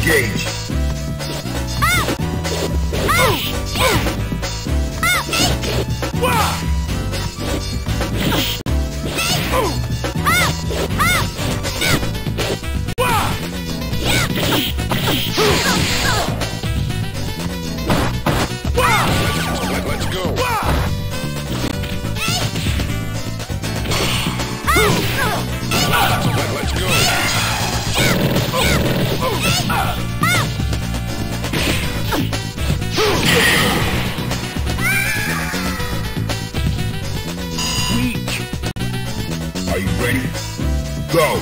Engage. Let's go. Let's go. Weak. Are you ready? Go.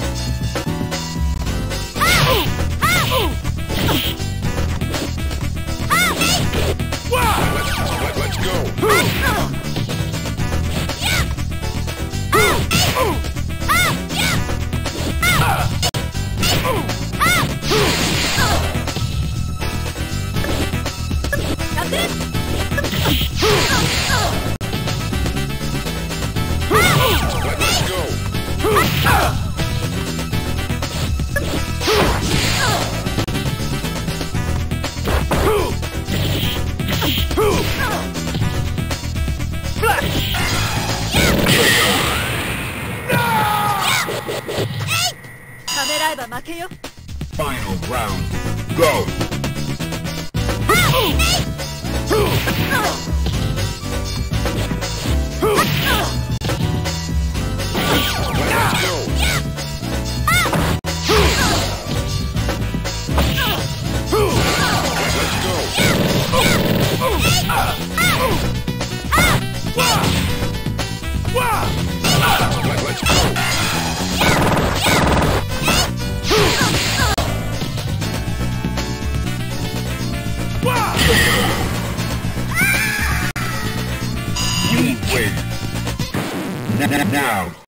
Let's go. Let's go. Final round. Go. Let's go. Let's go. You win. Now.